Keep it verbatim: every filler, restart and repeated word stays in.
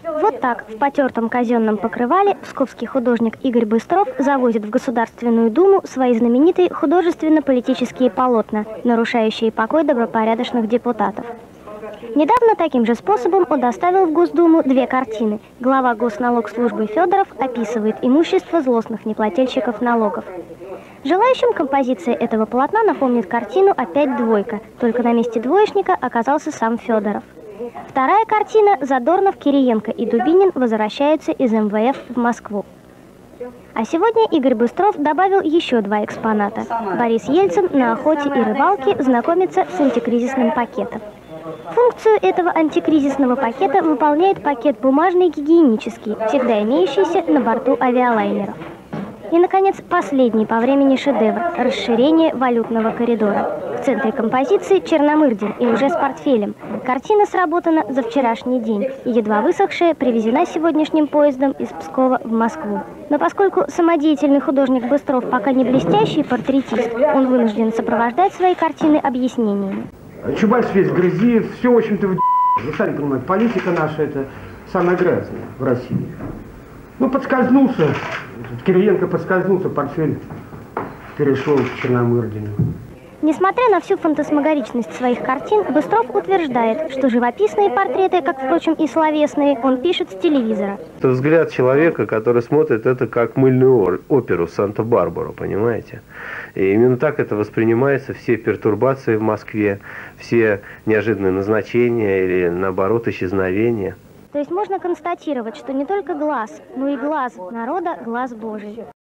Вот так, в потертом казенном покрывале, псковский художник Игорь Быстров завозит в Государственную Думу свои знаменитые художественно-политические полотна, нарушающие покой добропорядочных депутатов. Недавно таким же способом он доставил в Госдуму две картины. Глава Госналогслужбы Федоров описывает имущество злостных неплательщиков налогов. Желающим композиция этого полотна напомнит картину «Опять двойка», только на месте двоечника оказался сам Федоров. Вторая картина «Задорнов, Кириенко и Дубинин возвращаются из эм вэ эф в Москву». А сегодня Игорь Быстров добавил еще два экспоната. Борис Ельцин на охоте и рыбалке знакомится с антикризисным пакетом. Функцию этого антикризисного пакета выполняет пакет бумажный гигиенический, всегда имеющийся на борту авиалайнеров. И, наконец, последний по времени шедевр – расширение валютного коридора. В центре композиции Черномырдин и уже с портфелем. Картина сработана за вчерашний день и, едва высохшая, привезена сегодняшним поездом из Пскова в Москву. Но поскольку самодеятельный художник Быстров пока не блестящий портретист, он вынужден сопровождать свои картины объяснениями. Чубайс весь в грязи, все, в общем-то, в вы сами понимаете, политика наша – это самая грязная в России. Ну, подскользнулся, Кириенко подскользнулся, портфель перешел к Черномырдину. Несмотря на всю фантасмагоричность своих картин, Быстров утверждает, что живописные портреты, как, впрочем, и словесные, он пишет с телевизора. Это взгляд человека, который смотрит это как мыльную оперу Санта-Барбара, понимаете? И именно так это воспринимается, все пертурбации в Москве, все неожиданные назначения или, наоборот, исчезновения. То есть можно констатировать, что не только глаз, но и глаз народа – глаз Божий.